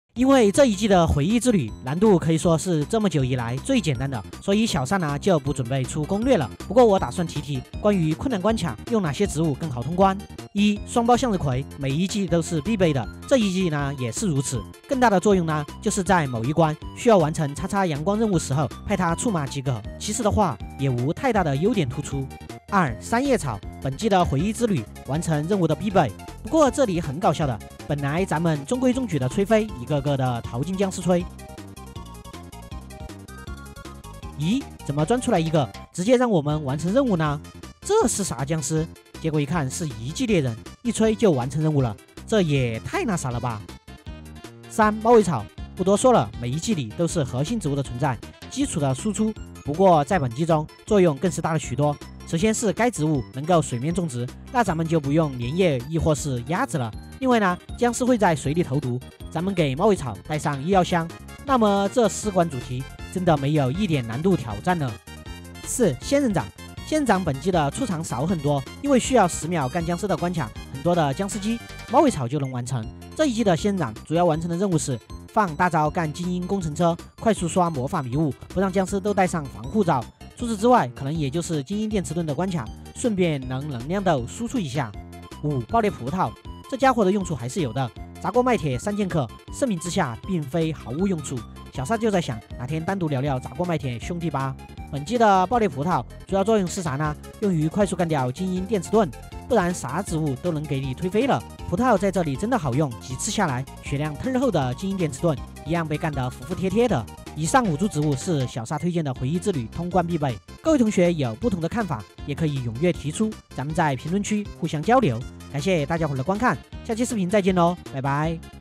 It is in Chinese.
因为这一季的回忆之旅难度可以说是这么久以来最简单的，所以小善呢就不准备出攻略了。不过我打算提提关于困难关卡用哪些植物更好通关。双胞向日葵每一季都是必备的，这一季呢也是如此。更大的作用呢，就是在某一关需要完成叉阳光任务时候派它出马即可，其次的话也无太大的优点突出。三叶草本季的回忆之旅完成任务的必备。不过这里很搞笑的，本来咱们中规中矩的崔飞一个个的淘金僵尸吹，怎么钻出来一个直接让我们完成任务呢？这是啥僵尸？结果一看是一季猎人，一吹就完成任务了，这也太那啥了吧。猫尾草不多说了，每一季里都是核心植物的存在，基础的输出，不过在本季中作用更是大了许多。首先是该植物能够水面种植，那咱们就不用粘液亦或是鸭子了。另外呢，僵尸会在水里投毒，咱们给猫尾草带上医药箱，那么这4关主题真的没有一点难度挑战了。仙人掌，仙人掌本季的出场少很多，因为需要10秒干僵尸的关卡，很多的僵尸机猫尾草就能完成。这一季的仙人掌主要完成的任务是放大招干精英工程车，快速刷魔法迷雾，不让僵尸都戴上防护罩。除此之外，可能也就是精英电池盾的关卡，顺便能量豆输出一下。爆裂葡萄，这家伙的用处还是有的，砸锅卖铁3剑客，盛名之下并非毫无用处。小沙就在想，哪天单独聊聊砸锅卖铁兄弟吧。本季的爆裂葡萄主要作用是啥呢？用于快速干掉精英电池盾，不然啥植物都能给你推飞了。葡萄在这里真的好用，几次下来，血量忒厚的精英电池盾一样被干得服服帖帖的。以上5株植物是小沙推荐的回忆之旅通关必备，各位同学有不同的看法，也可以踊跃提出，咱们在评论区互相交流。感谢大家伙的观看，下期视频再见喽，拜拜。